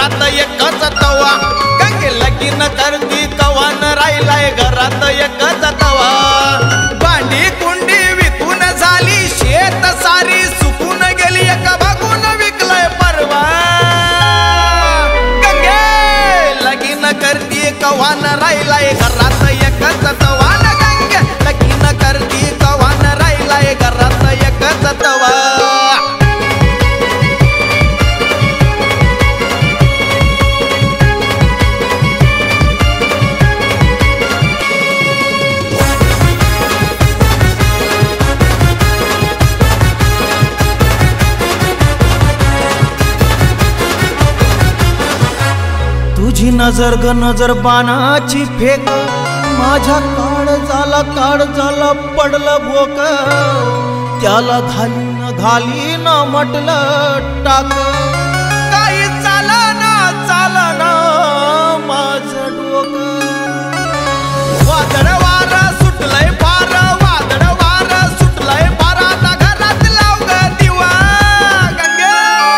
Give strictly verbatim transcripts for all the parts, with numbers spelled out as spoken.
घरात एकच तवा गंगे लगीन करती कवान राहिलाय घरात एकच तवा भांडी कुंडी विकून झाली शेत सारी सुकून गेली एक बघून विकलंय परवा गंगे लगीन करती कवान राहिलाय घरात एकच तवा गंगे लगीन करती कवान राहिलाय घरात एकच तवा तुझी नजर ग नजर बाणाची फेक माझ्या काळ झाला काळ झाला पडलं भोक त्याला घालीन घालीन म्हटलं टाक काही चालना चालना माझं डोक वादळ वार सुटलंय फार वादळ वार सुटलंय फार आता घरात लाव ग दिवा गंगे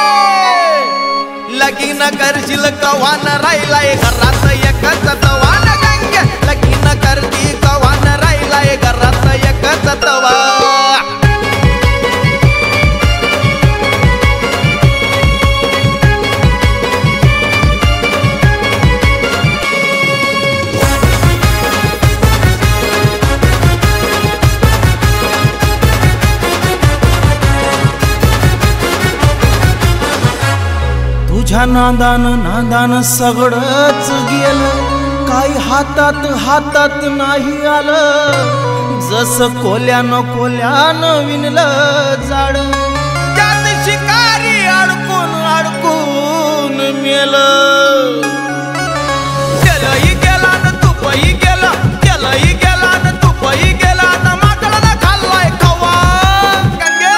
लगीन करशील कवान राहिलाय घरात एकच तवा गंगे लगीन करती कवान राहिलाय घरात एकच तवा तुझ्या नादान नादान सगळंच गेलं काही हातात हातात नाही आलं जसं कोल्यानं कोल्यानं विणलं जाड त्यात शिकारी अडकून अडकून मेलं त्यालाही गेला न तुपही गेला त्यालाही गेला न तुपही गेला न माकडा खाल्लाय खवा गंगे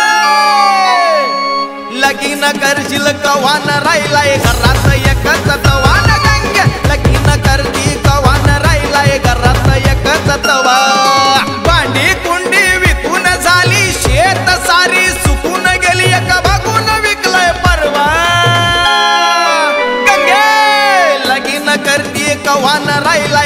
लगीन करशील कवान राहिलाय घरात एकच तवा गंगे लगीन करती कवान राहिलाय घरात एकच तवा भांडी कुंडी विकून झाली शेत सारी सुकून गेली एक बघून विकलंय परवा गंगे लगीन करती कवान राहिलाय